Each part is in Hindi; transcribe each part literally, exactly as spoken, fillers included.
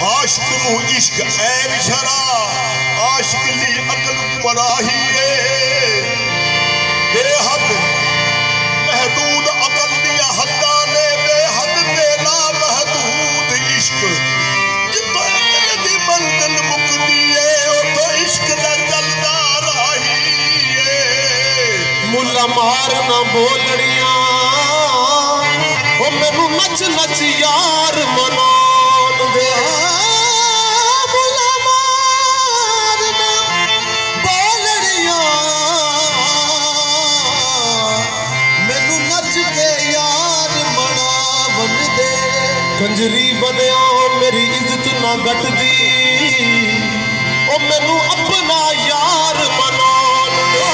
आशिक नू इश्क ऐन शरा आशिक ली अकल मराही बेहद महदूद अकल दिया हद्दा ने बेहद ते ला महदूद इश्क जितो दी मंजिल मुकदी है उतो इश्क दा चलदा राही मुल्ला मारना बोलड़ियां ओ मैनू नच नच यार मनान दे मुल्ला मारना बोलड़ियां मैनू नच के यार मनावन दे कंजरी बनया मेरी इज्जत ना घटदी ओ मैनू अपना यार मनान दे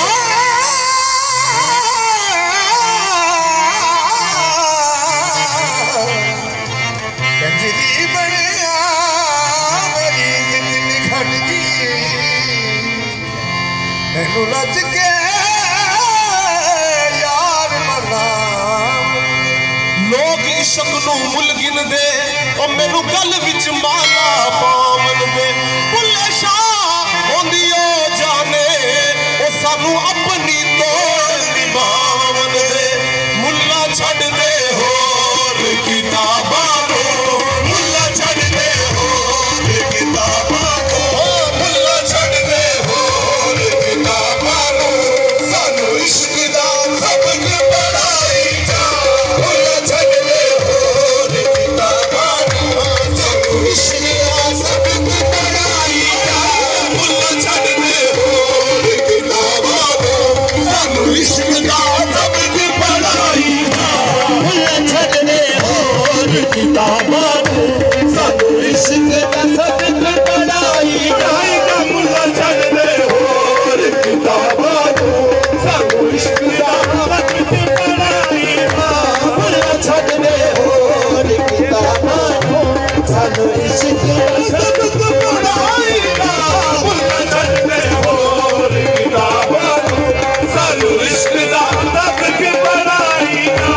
कंजरी बनया मेरी इज्जत घटदी मैनू नच के यार मना लोग इश्क नू मुल गिन दे ओ मैनू गल विच माला पावन दे बुल्ले शाह होंदी ओ जाने ओ सानू अपनी तोड़ निभावन दे मुल्ला छड़ दे होर किताबां नो मुल्ला छड़ दे होर किताबां नो मुल्ला छड़ दे होर किताबां नो सानू इश्क दा सबक पढ़ाई जा मुल्ला छड़ दे होर किताबां नो सानू इश्क दा सबक पढ़ाई जा मुल्ला छड़ दे होर किताबां नो सानू इश्क दा सबक पढ़ाई जा मुल्ला छड़ दे होर किताबां नो सानू इश्क दा सबक पढ़ाई जा मुल्ला छड़ दे होर किताबां नो सानू इश्क दा सबक पढ़ाई जा मुल्ला छड़ दे होर किताबां नो सानू इश्क दा सबक पढ़ाई जा मुल्ला छड़ दे होर किताबां नो सानू इश्क दा सबक पढ़ाई जा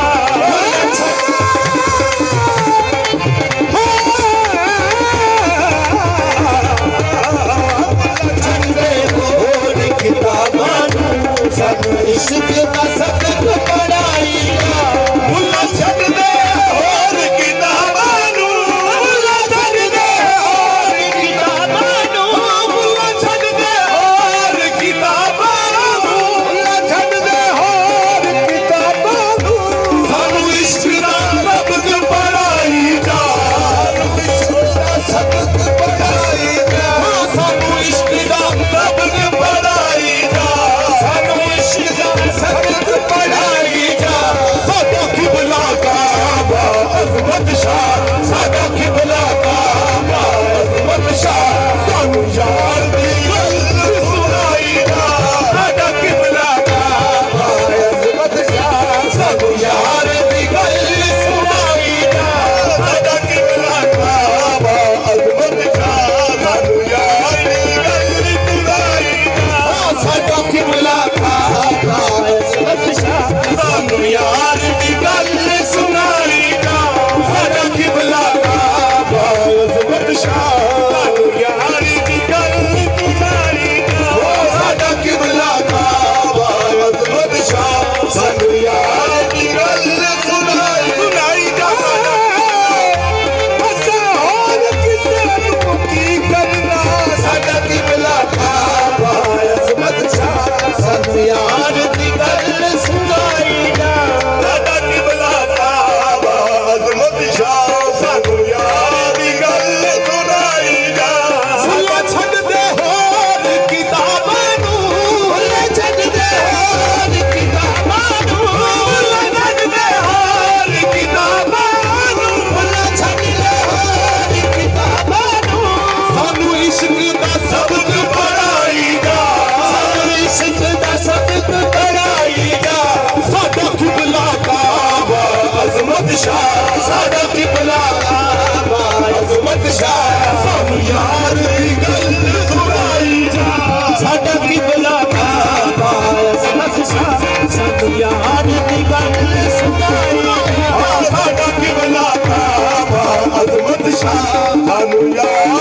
इश्क दा सबक पढ़ाई जा मुल्ला छड़ दे होर किताबां नो मुल्ला छड़ दे होर किताबां नो मुल्ला छड़ दे होर किताबां नो मुल्ला छड़ दे होर किताबां नो सानू इश्क दा सबक पढ़ाई जा इश्क दा सबक पढ़ाई जा सानू इश्क दा सबक पढ़ाई जा सानू इश्क दा सबक पढ़ाई जा साडा किबला काबा अज़मत शाह साडा किबला काबा अज़मत शाह सानू यार दी गल सुनाई जा साडा किबला काबा अज़मत शाह सानू यार दी गल सुनाई जा साडा किबला काबा अज़मत शाह सानू यार दी गल सुनाई जा साडा किबला काबा अज़मत शाह सानू यार दी गल सुनाई जा साडा किबला काबा अज़मत शाह सानू यार दी गल सुनाई जा साडा किबला काबा अज़मत शाह सानू यार दी गल सुनाई सुनाई जा असा होर किसे नू की करना साडा किबला काबा अज़मत शाह सानू यार दी गल सुनाई जा साडा किबला काबा अज़मत शाह सानू यार दी गल सुनाई जा मुल्ला छड़ दे होर किताबां नो मुल्ला छड़ दे होर किताबां नो मुल्ला छड़ दे होर किताबां नो मुल्ला छड़ दे होर किताबां नो सानू इश्क दा सबक पढ़ाई जा सानू इश्क दा सबक पढ़ाई जा साडा किबला काबा अज़मत शाह साडा किबला काबा अज़मत शाह सानू यार दी गल सुनाई जा साडा किबला काबा अज़मत शाह सानू यार दी गल सुनाई जा साडा किबला काबा अज़मत शाह सानू यार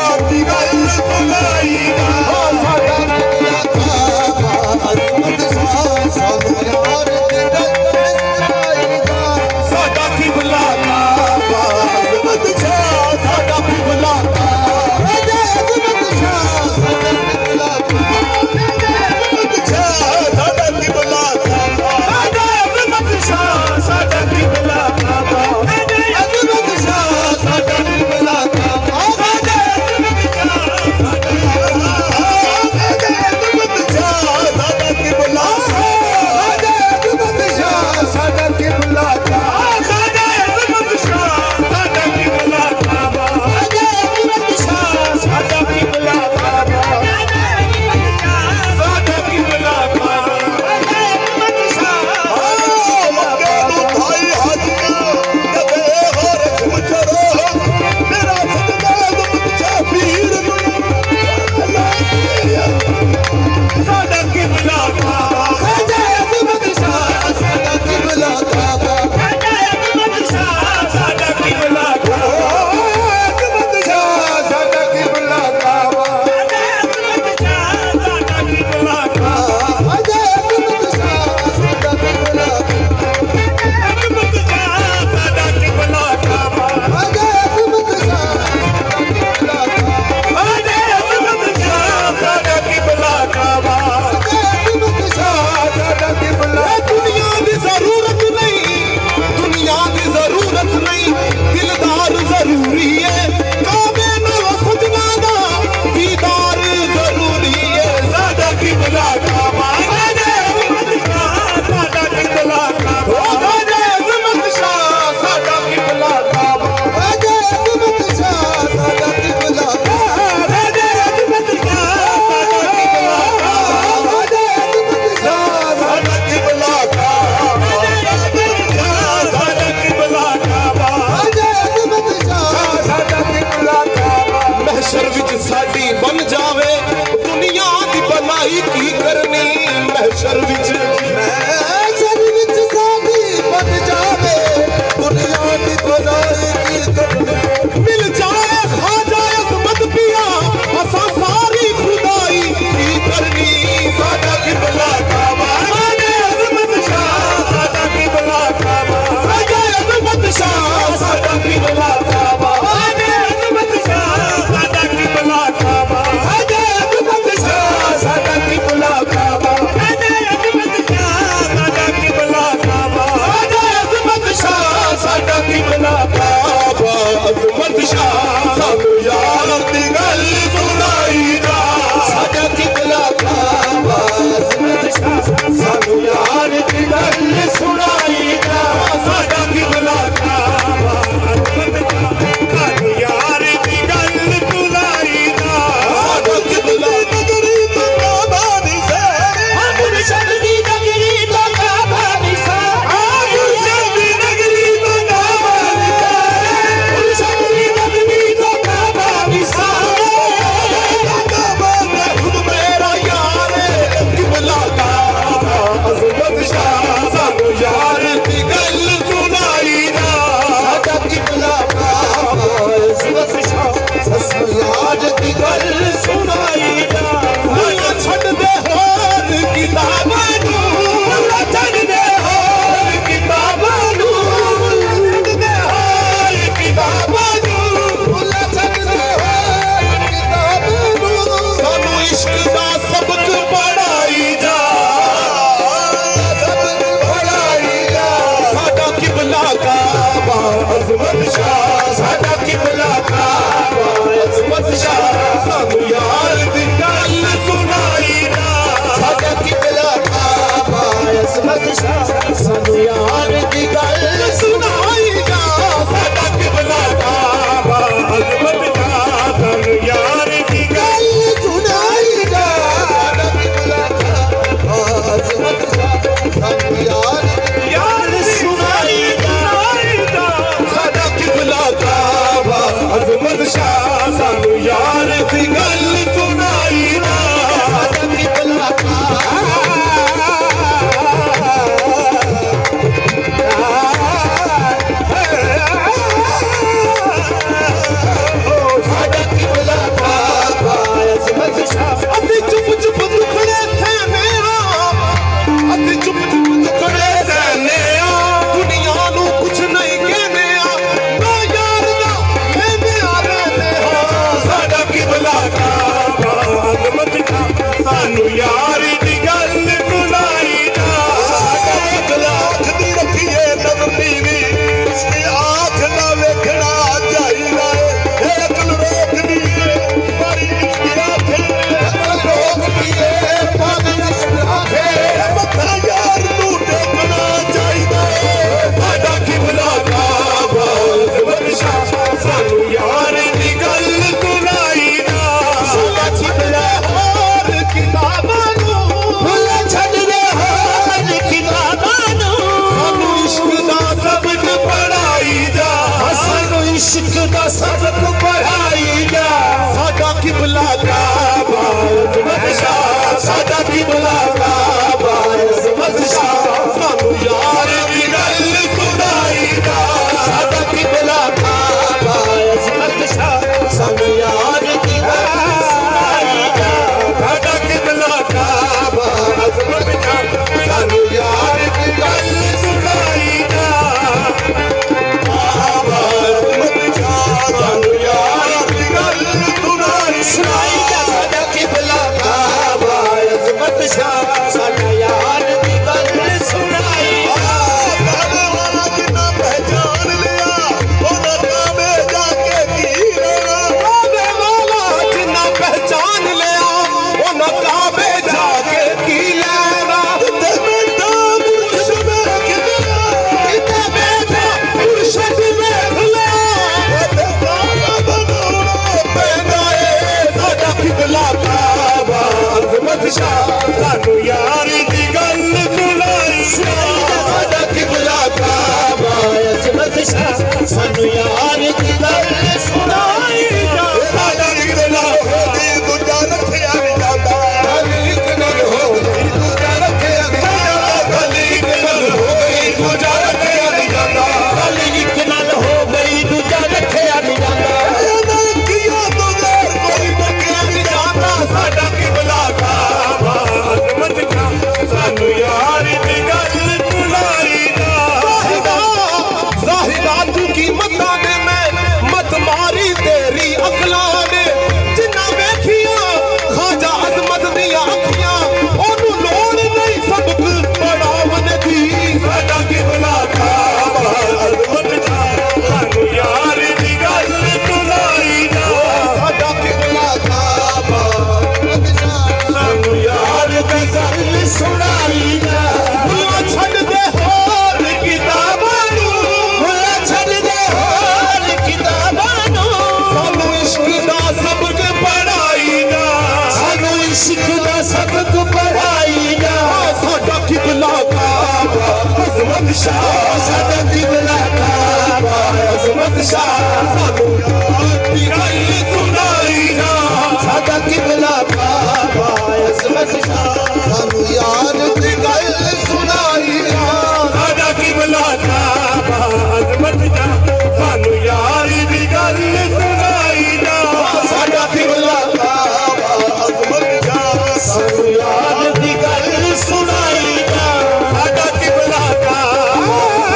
शाह सादा किबला काबा अजमत शाह सानू यार दी गल सुनाई जा सादा किबला काबा अजमत शाह सानू यार दी गल सुनाई जा सादा किबला काबा अजमत शाह सानू यार दी गल सुनाई जा सादा किबला काबा अजमत शाह सानू यार दी गल सुनाई जा सादा किबला काबा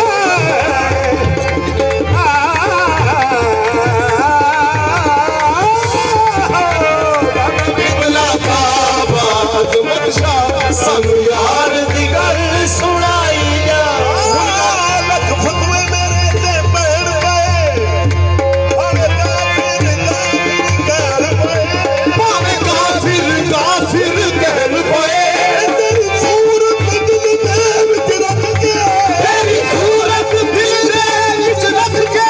किबला काबा अजमत शाह सानू यार दी गल सुनाई जा लख फतवे मेरे ते पैण पे भावे काफिर काफिर कहल पे भावे काफिर काफिर कहल पे तेरी सूरत दिल दे विच रख के तेरी सूरत दिल दे विच रख के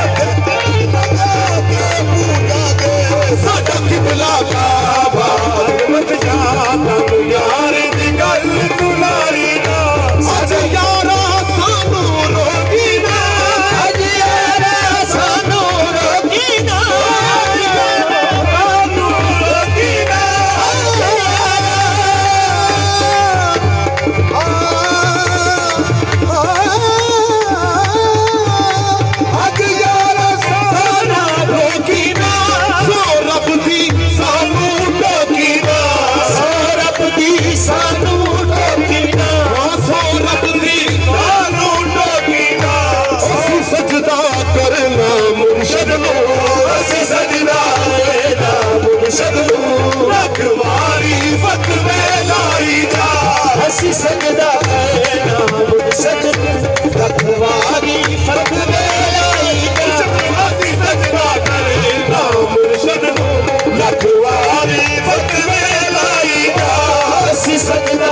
साडा किबला काबा अजमत शाह सानू यार दी गल सुनाई जा अज यारा सानू रोकी ना अज यारा सानू रोकी ना सानू रोकी ना अज यारा साना रोकी ना सो रब दी सानू टोकी ना सो रब दी सानू टोकी ना सो रब दी सानू टोकी ना असी सजदा करना मुर्शद नु असी सजदा करना मुर्शद नु रखवारी फतवे लाई जा असी सजदा करना मुर्शद नु रखवारी फतवे लाई जा असी सजदा करना मुर्शद नु रखवारी फतवे लाई जा असी सजदा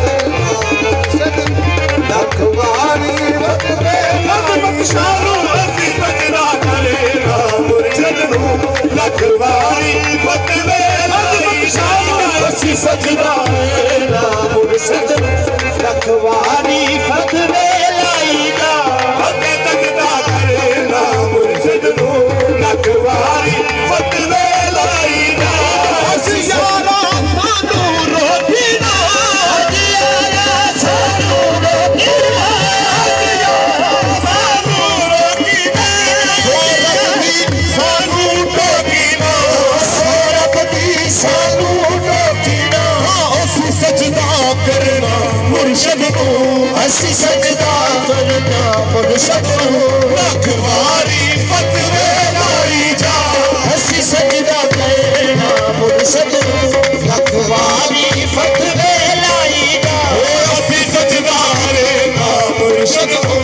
रखवारी फतवे अजमत शाह असी सजदा करना मुर्शद नु रखवारी फतवे अजमत शाह असी सजदा करना मुर्शद नु रखवारी फतवे लाई जा असी सजदा करना मुर्शद नु रखवारी फतवे लाई जा असी यारा सानू रोकी ना अज यारा सानू रोकी ना अज यारा सानू रोकी ना सोरब दी सानू टोकी ना सोरब दी सानू टोकी ना असी सजदा करना मुर्शद नु असी सजदा करना मुर्शद नु रखवारी फतवे लाई जा असी सजदा करना मुर्शद नु रखवारी फतवे लाई जा असी सजदा करना मुर्शद नु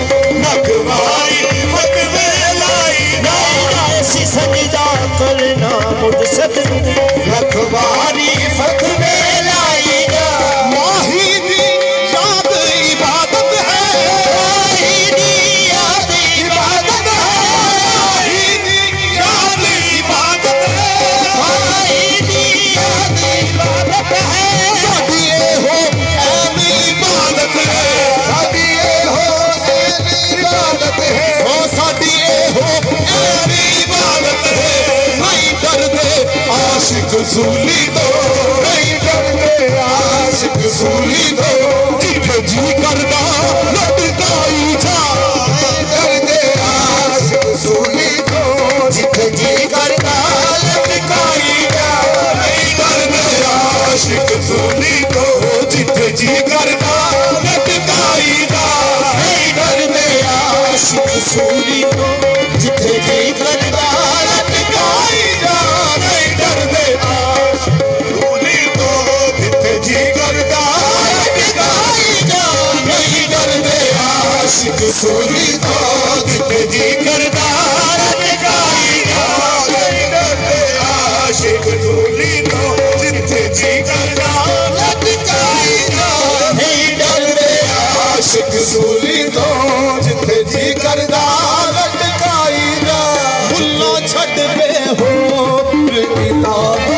रखवारी फतवे लाई जा असी सजदा करना मुर्शद नु रखवारी फतवे लाई जा माही दी याद इबादत है माही दी याद इबादत है माही दी याद इबादत है माही दी याद इबादत है साडी हो ऐवी इबादत है साडी हो ऐवी इबादत है ओ साडी हो ऐवी इबादत है नहीं डरदे आशिक सूली तो नहीं डरदे आशिक सूली तो जिथे जी करदा लटकाई जा नहीं डरदे आशिक सूली तो जिथे जी करदा लटकाई जा नहीं डरदे आशिक सूली तो जिथे जी करदा लटकाई जा नहीं डरदे आशिक सूली तो जिथे जी करदा लटकाई जा नहीं डरदे आशिक सूली तो जिथे जी करदा लटकाई जा नहीं डरदे आशिक सूली तो जिथे जी करदा लटकाई जा नहीं डरदे आशिक सूली तो जिथे जी करदा लटकाई जा नहीं डरदे आशिक सूली तो जिथे जी करदा लटकाई जा भुल्ला छड़ पे हो किताब